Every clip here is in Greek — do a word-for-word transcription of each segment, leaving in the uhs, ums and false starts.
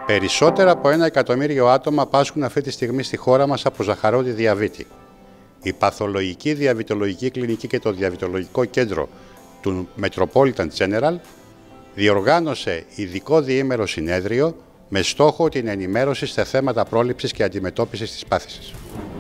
Περισσότερα από ένα εκατομμύριο άτομα πάσχουν αυτή τη στιγμή στη χώρα μας από ζαχαρόδι διαβήτη. Η Παθολογική Διαβητολογική Κλινική και το Διαβητολογικό Κέντρο του Metropolitan General διοργάνωσε ειδικό διήμερο συνέδριο με στόχο την ενημέρωση σε θέματα πρόληψης και αντιμετώπισης της πάθησης.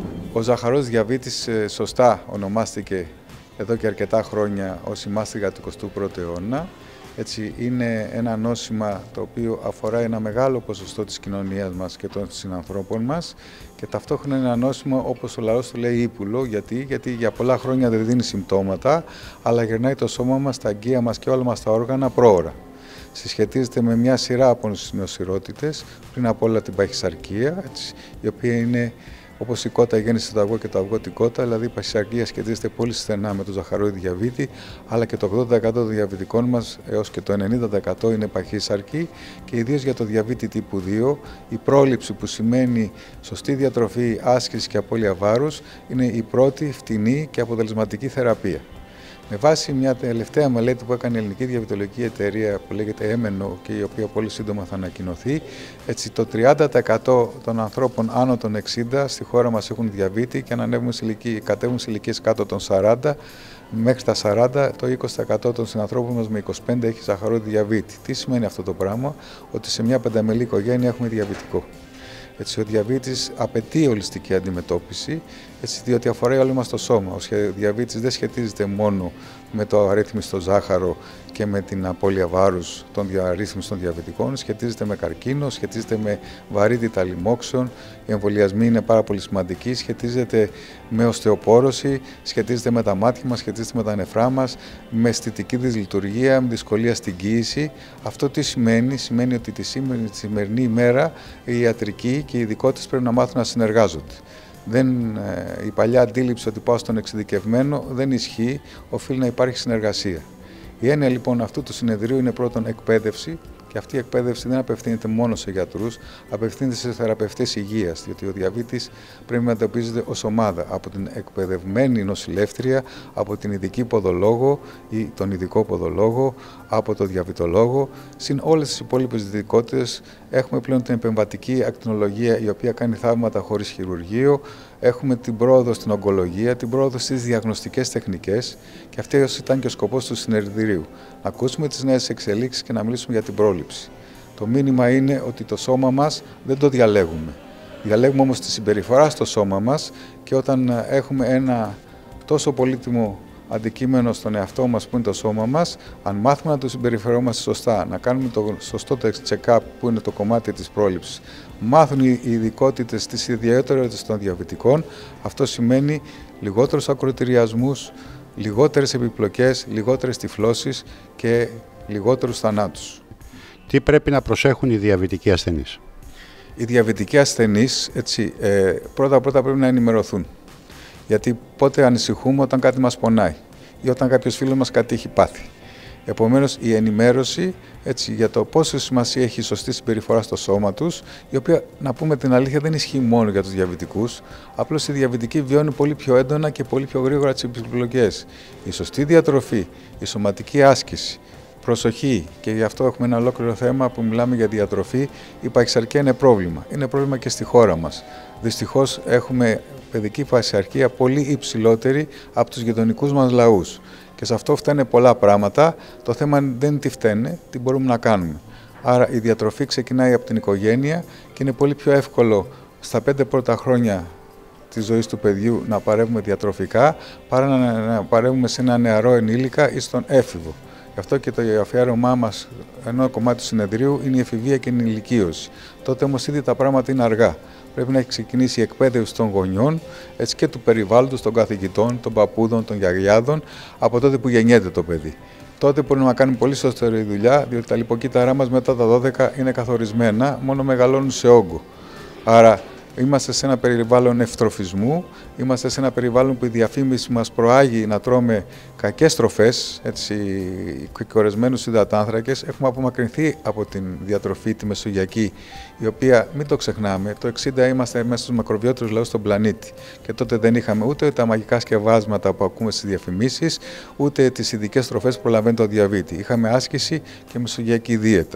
Ο ζαχαρός διαβήτης σωστά ονομάστηκε εδώ και αρκετά χρόνια ως η μάστιγα του εικοστού πρώτου αιώνα. Έτσι, είναι ένα νόσημα το οποίο αφορά ένα μεγάλο ποσοστό της κοινωνίας μας και των συνανθρώπων μας και ταυτόχρονα είναι ένα νόσημα, όπως ο λαός του λέει, ύπουλο. Γιατί? Γιατί για πολλά χρόνια δεν δίνει συμπτώματα, αλλά γυρνάει το σώμα μας, τα αγκία μας και όλα μας τα όργανα πρόωρα. Συσχετίζεται με μια σειρά από νοσηρότητες, πριν από όλα την παχυσαρκία, έτσι, η οποία είναι, όπως η κότα γέννησε το αυγό και το αυγό την κότα, δηλαδή η παχυσαρκία σχετίζεται πολύ στενά με το ζαχαρόδι διαβήτη, αλλά και το ογδόντα τοις εκατό των διαβητικών μας έως και το ενενήντα τοις εκατό είναι παχύσαρκοι και ιδίως για το διαβήτη τύπου δύο, η πρόληψη που σημαίνει σωστή διατροφή, άσκηση και απώλεια βάρους είναι η πρώτη φτηνή και αποτελεσματική θεραπεία. Με βάση μια τελευταία μελέτη που έκανε η Ελληνική Διαβητολογική Εταιρεία που λέγεται έμενο και η οποία πολύ σύντομα θα ανακοινωθεί, έτσι το τριάντα τοις εκατό των ανθρώπων άνω των εξήντα στη χώρα μας έχουν διαβήτη και αν ανέβουν σε ηλικίες, κατέβουν σε ηλικίες κάτω των σαράντα, μέχρι τα σαράντα, το είκοσι τοις εκατό των συνανθρώπων μας με είκοσι πέντε έχει ζαχαρόδι διαβήτη. Τι σημαίνει αυτό το πράγμα? Ότι σε μια πενταμελή οικογένεια έχουμε διαβητικό. Έτσι, ο διαβήτης απαιτεί ολιστική αντιμετώπιση, έτσι, διότι αφορά όλο μας το σώμα. Ο διαβήτης δεν σχετίζεται μόνο με το αρρύθμιστο ζάχαρο και με την απώλεια βάρους των αρρύθμιστων διαβητικών, σχετίζεται με καρκίνο, σχετίζεται με βαρύτητα λοιμόξεων, οι εμβολιασμοί είναι πάρα πολύ σημαντικοί, σχετίζεται με οστεοπόρωση, σχετίζεται με τα μάτια μας, σχετίζεται με τα νεφρά μας, με αισθητική δυσλειτουργία, με δυσκολία στην κοίηση. Αυτό τι σημαίνει? Σημαίνει ότι τη σημερινή ημέρα η ιατρική και οι ειδικότητες πρέπει να μάθουν να συνεργάζονται. Δεν, η παλιά αντίληψη ότι πάω στον εξειδικευμένο δεν ισχύει, οφείλει να υπάρχει συνεργασία. Η έννοια λοιπόν αυτού του συνεδρίου είναι πρώτον εκπαίδευση και αυτή η εκπαίδευση δεν απευθύνεται μόνο σε γιατρούς, απευθύνεται σε θεραπευτές υγείας, διότι ο διαβήτης πρέπει να αντιμετωπίζεται ως ομάδα από την εκπαιδευμένη νοσηλεύτρια, από την ειδική ποδολόγο ή τον ειδικό ποδολόγο, από τον διαβητολόγο, συν όλες τις υπόλοιπες ειδικότητες. Έχουμε πλέον την επεμβατική ακτινολογία η οποία κάνει θαύματα χωρίς χειρουργείο. Έχουμε την πρόοδο στην ογκολογία, την πρόοδο στις διαγνωστικές τεχνικές και αυτό ήταν και ο σκοπός του συνεδρίου. Να ακούσουμε τις νέες εξελίξεις και να μιλήσουμε για την πρόληψη. Το μήνυμα είναι ότι το σώμα μας δεν το διαλέγουμε. Διαλέγουμε όμως τη συμπεριφορά στο σώμα μας και όταν έχουμε ένα τόσο πολύτιμο αντικείμενο στον εαυτό μας που είναι το σώμα μας, αν μάθουμε να το συμπεριφερόμαστε σωστά, να κάνουμε το σωστό check-up που είναι το κομμάτι της πρόληψης, μάθουν οι ειδικότητες τις ιδιαιτερότητες των διαβητικών, αυτό σημαίνει λιγότερους ακροτηριασμούς, λιγότερες επιπλοκές, λιγότερες τυφλώσεις και λιγότερους θανάτους. Τι πρέπει να προσέχουν οι διαβητικοί ασθενείς? Οι διαβητικοί ασθενείς, έτσι, ε, πρώτα-πρώτα πρέπει να ενημερωθούν. Γιατί πότε ανησυχούμε? Όταν κάτι μας πονάει ή όταν κάποιος φίλος μας κάτι έχει πάθει. Επομένως, η ενημέρωση, έτσι, για το πόσο σημασία έχει η σωστή συμπεριφορά στο σώμα τους, η οποία, να πούμε την αλήθεια, δεν ισχύει μόνο για τους διαβητικούς. Απλώς οι διαβητικοί βιώνουν πολύ πιο έντονα και πολύ πιο γρήγορα τις επιπλοκές. Η σωστή διατροφή, η σωματική άσκηση, προσοχή, και γι' αυτό έχουμε ένα ολόκληρο θέμα που μιλάμε για διατροφή. Η παχυσαρκία είναι πρόβλημα. Είναι πρόβλημα και στη χώρα μας. Δυστυχώς έχουμε παιδική παχυσαρκία πολύ υψηλότερη από τους γειτονικούς μας λαούς. Και σε αυτό φταίνε πολλά πράγματα. Το θέμα δεν είναι τι φταίνε, τι μπορούμε να κάνουμε. Άρα η διατροφή ξεκινάει από την οικογένεια και είναι πολύ πιο εύκολο στα πέντε πρώτα χρόνια της ζωής του παιδιού να παρεύουμε διατροφικά παρά να παρεύουμε σε ένα νεαρό ενήλικα ή στον έφηβο. Γι' αυτό και το αφιέρωμά μας, ένα κομμάτι του συνεδρίου, είναι η εφηβεία και η ενηλικίωση. Τότε όμως ήδη τα πράγματα είναι αργά. Πρέπει να έχει ξεκινήσει η εκπαίδευση των γονιών, έτσι, και του περιβάλλοντος, των καθηγητών, των παππούδων, των γιαγιάδων, από τότε που γεννιέται το παιδί. Τότε μπορούμε να κάνουμε πολύ σωστή δουλειά, διότι τα λιποκύτταρά μας μετά τα δώδεκα είναι καθορισμένα, μόνο μεγαλώνουν σε όγκο. Άρα είμαστε σε ένα περιβάλλον ευτροφισμού, είμαστε σε ένα περιβάλλον που η διαφήμιση μας προάγει να τρώμε κακές τροφές, έτσι, κορεσμένους υδατάνθρακες. Έχουμε απομακρυνθεί από την διατροφή τη μεσογειακή, η οποία, μην το ξεχνάμε, το εξήντα είμαστε μέσα στους μακροβιότερους λαούς στον πλανήτη. Και τότε δεν είχαμε ούτε τα μαγικά σκευάσματα που ακούμε στις διαφημίσεις, ούτε τις ειδικές τροφές που προλαβαίνει το διαβήτη. Είχαμε άσκηση και μεσογειακή δίαιτα.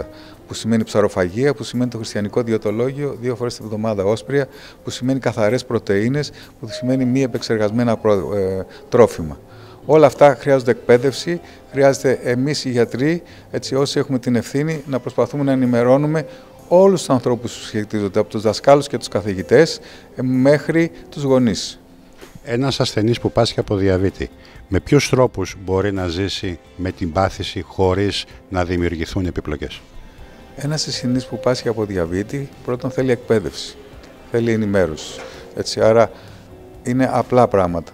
που σημαίνει ψαροφαγία, που σημαίνει το χριστιανικό διαιτολόγιο, δύο φορές την εβδομάδα όσπρια, που σημαίνει καθαρές πρωτεΐνες, που σημαίνει μη επεξεργασμένα προ, ε, τρόφιμα. Όλα αυτά χρειάζονται εκπαίδευση, χρειάζεται εμείς οι γιατροί, έτσι όσοι έχουμε την ευθύνη, να προσπαθούμε να ενημερώνουμε όλους τους ανθρώπους που σχετίζονται, από τους δασκάλους και τους καθηγητές μέχρι τους γονείς. Ένας ασθενής που πάσχει από διαβήτη, με ποιους τρόπους μπορεί να ζήσει με την πάθηση χωρίς να δημιουργηθούν επιπλοκές? Ένας ασθενής που πάσχει από διαβήτη πρώτον θέλει εκπαίδευση, θέλει ενημέρωση. Έτσι, άρα είναι απλά πράγματα.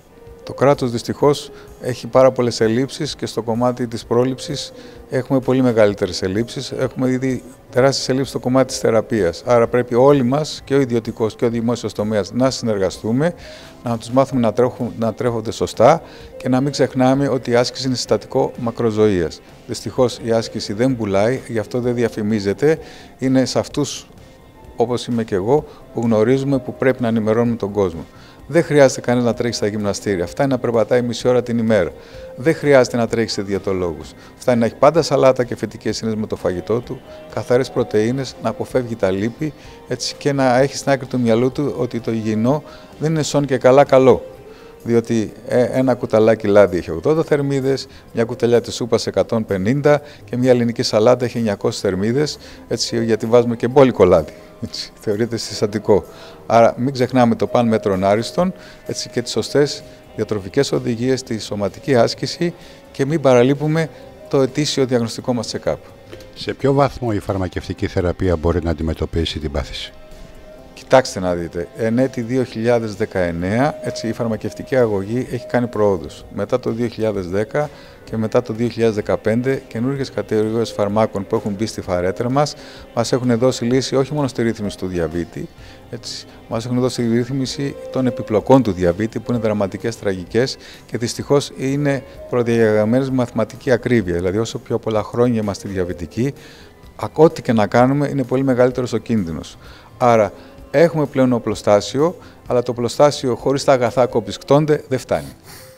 Το κράτος δυστυχώς έχει πάρα πολλές ελλείψεις και στο κομμάτι της πρόληψης έχουμε πολύ μεγαλύτερες ελλείψεις. Έχουμε ήδη τεράστιες ελλείψεις στο κομμάτι της θεραπείας. Άρα πρέπει όλοι μας, και ο ιδιωτικός και ο δημόσιος τομέας, να συνεργαστούμε, να τους μάθουμε να, τρέχουν, να τρέχονται σωστά και να μην ξεχνάμε ότι η άσκηση είναι συστατικό μακροζωίας. Δυστυχώς η άσκηση δεν πουλάει, γι' αυτό δεν διαφημίζεται. Είναι σε αυτούς, όπως είμαι και εγώ, που γνωρίζουμε που πρέπει να ενημερώνουμε τον κόσμο. Δεν χρειάζεται κανείς να τρέχει στα γυμναστήρια. Φτάνει να περπατάει μισή ώρα την ημέρα. Δεν χρειάζεται να τρέχει σε διαιτολόγους. Φτάνει να έχει πάντα σαλάτα και φυτικές ίνες με το φαγητό του, καθαρές πρωτεΐνες, να αποφεύγει τα λίπη, έτσι, και να έχει στην άκρη του μυαλού του ότι το υγιεινό δεν είναι σόν και καλά καλό. Διότι ένα κουταλάκι λάδι έχει ογδόντα θερμίδες, μια κουταλιά της σούπας εκατόν πενήντα και μια ελληνική σαλάτα έχει εννιακόσιες θερμίδες, έτσι, γιατί βάζουμε και μπόλικο λάδι. Έτσι, θεωρείται συστατικό. Άρα μην ξεχνάμε το παν μέτρον άριστον, έτσι, και τις σωστές διατροφικές οδηγίες, τη σωματική άσκηση και μην παραλείπουμε το ετήσιο διαγνωστικό μας check-up. Σε ποιο βαθμό η φαρμακευτική θεραπεία μπορεί να αντιμετωπίσει την πάθηση? Κοιτάξτε να δείτε, εν έτη δύο χιλιάδες δεκαεννέα, έτσι, η φαρμακευτική αγωγή έχει κάνει προόδους. Μετά το δύο χιλιάδες δέκα και μετά το δύο χιλιάδες δεκαπέντε, καινούργιες κατηγορίες φαρμάκων που έχουν μπει στη φαρέτρα μας, μας έχουν δώσει λύση όχι μόνο στη ρύθμιση του διαβήτη, έτσι, μας έχουν δώσει τη ρύθμιση των επιπλοκών του διαβήτη, που είναι δραματικές, τραγικές και δυστυχώς είναι προδιαγραμμένες με μαθηματική ακρίβεια. Δηλαδή, όσο πιο πολλά χρόνια είμαστε διαβητικοί, ό,τι και να κάνουμε είναι πολύ μεγαλύτερος ο κίνδυνος. Άρα, έχουμε πλέον οπλοστάσιο, αλλά το οπλοστάσιο χωρίς τα αγαθά που οπισκτώνται δεν φτάνει.